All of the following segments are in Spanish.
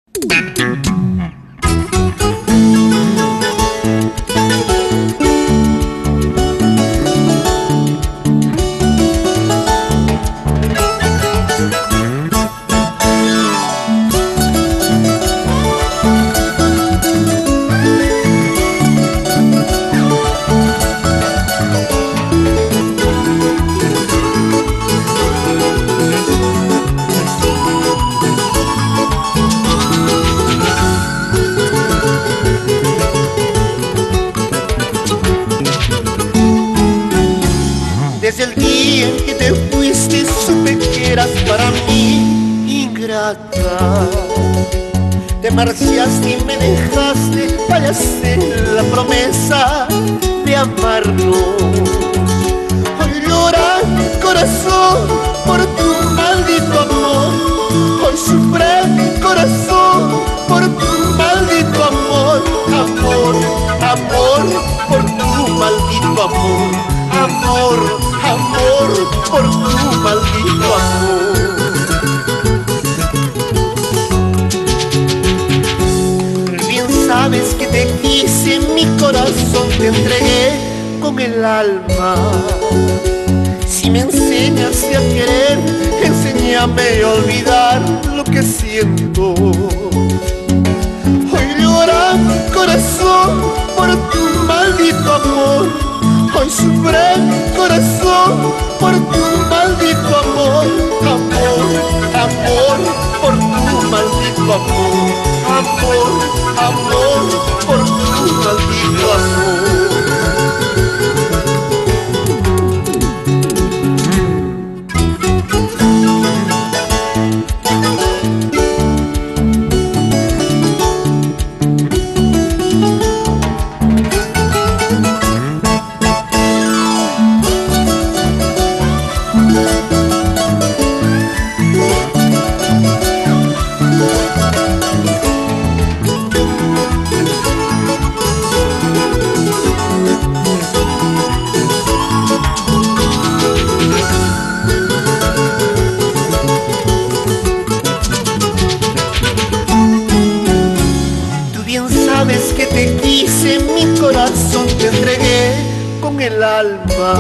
Desde el día en que te fuiste supe que eras para mí ingrata. Te marchaste y me dejaste, fallaste la promesa de amarnos. Hoy llora mi corazón por tu maldito amor. Hoy sufre mi corazón por tu maldito amor. Amor, amor, por tu maldito amor. Amor, amor, por tu maldito amor. Bien sabes que te quise, mi corazón te entregué con el alma. Si me enseñas a querer, enséñame a olvidar lo que siento. Hoy llora mi corazón por tu maldito amor. Hoy sufre mi corazón por tu maldito amor. Amor, amor, por tu maldito amor. Amor, amor, por tu maldito amor. Sabes que te quise, mi corazón te entregué con el alma.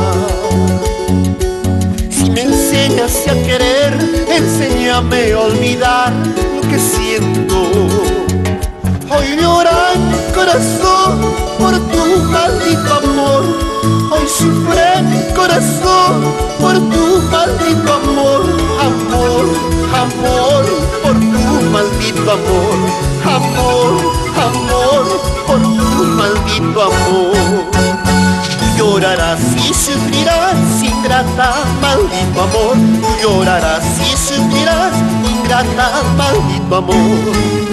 Si me enseñas a querer, enséñame a olvidar lo que siento. Hoy llora mi corazón por tu maldito amor. Hoy sufre mi corazón por tu maldito amor. Amor, amor, por tu maldito amor. Amor, amor, por tu maldito amor. Tú llorarás y sufrirás, ingrata, maldito amor. Tú llorarás y sufrirás, ingrata, maldito amor.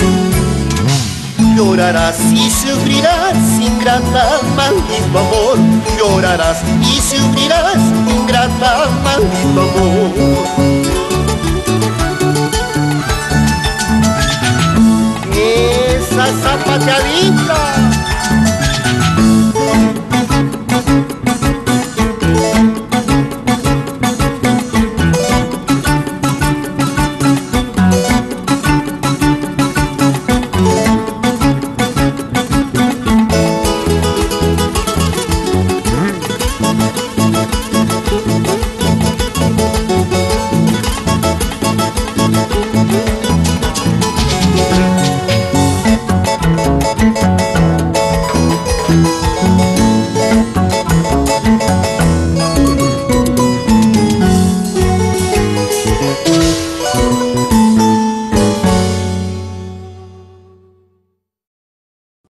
Tú llorarás y sufrirás, ingrata, maldito amor. Tú llorarás y sufrirás, ingrata, maldito amor. Esa zapateadita